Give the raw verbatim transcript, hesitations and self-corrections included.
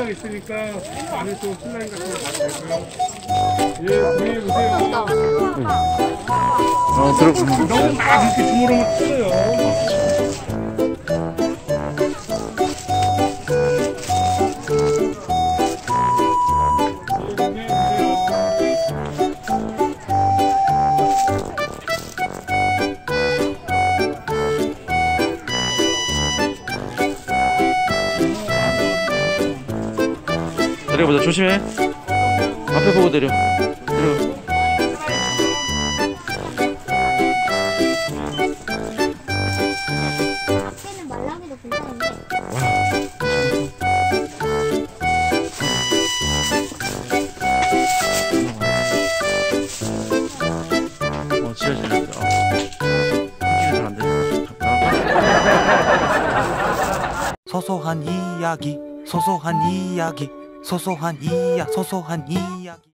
신랑 있으니까 안에 또 신랑 같은 거 봐도 되고요. 예, 구경해 보세요. 어, 들어. 너무 막 이렇게 주무르면 틀려요. 내려보자. 조심해. 앞에 보고 내려. 내려. 앞에는 말랑이도 괜찮은데. 어, 지하 지하. 잘안 돼. 소소한 이야기, 소소한 이야기, 소소한 이야, 소소한 이야기.